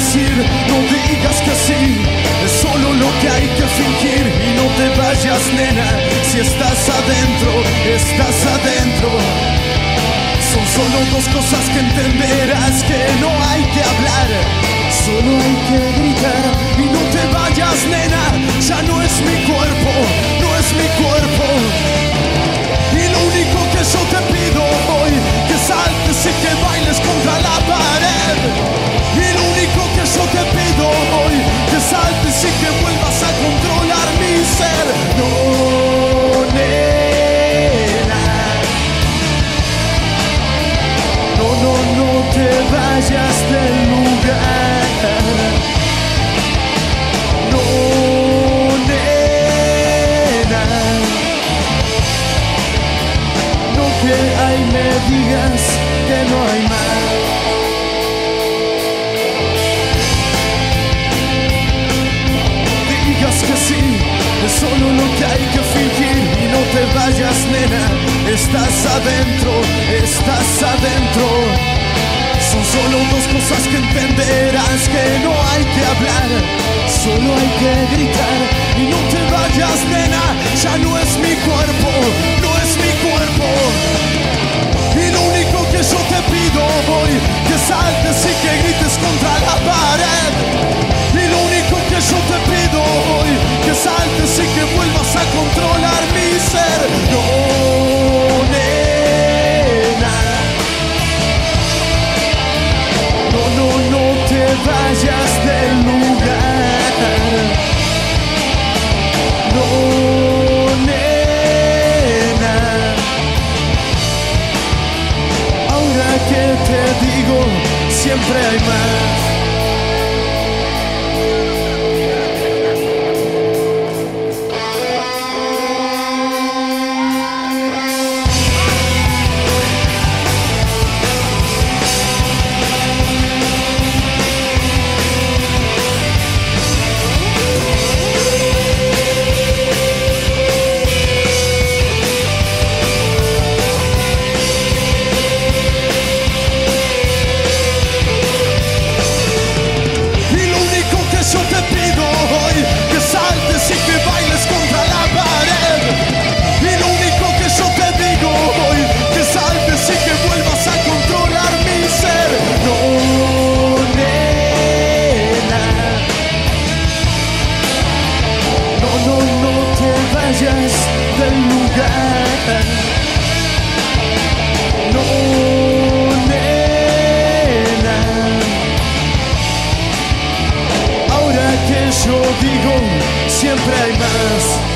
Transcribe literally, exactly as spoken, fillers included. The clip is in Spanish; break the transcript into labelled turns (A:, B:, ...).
A: decir, no digas que sí, es solo lo que hay que fingir. Y no te vayas, nena, si estás adentro, estás adentro. Son solo dos cosas que entenderás, que no hay que hablar, solo hay que gritar. Y no te vayas, nena, ya no es mi cuerpo, no es mi cuerpo. Y lo único que yo te pido hoy, que saltes y que bailes contra la pared. Y lo único que yo te pido hoy, que saltes y que vuelvas a controlar mi ser. No, nena, no, no, no te vayas del lugar. No, nena, no que ay me digas que no hay más. Digas que sí, es solo lo que hay que fingir. Y no te vayas, nena, estás adentro, estás adentro. Son solo dos cosas que entenderás, que no hay que hablar, solo hay que gritar. Y no te vayas, nena, ya no es mi cuerpo, no es mi cuerpo. Y lo único que yo te pido hoy, que saltes y que grites contra la pared. Y lo único que yo te pido hoy, que saltes y que vuelvas a controlar mi ser. No, nena, no, no, no te vayas del lugar. No, nena, ahora que te digo, siempre hay más. Del lugar. No, nena, ahora que yo digo, siempre hay más.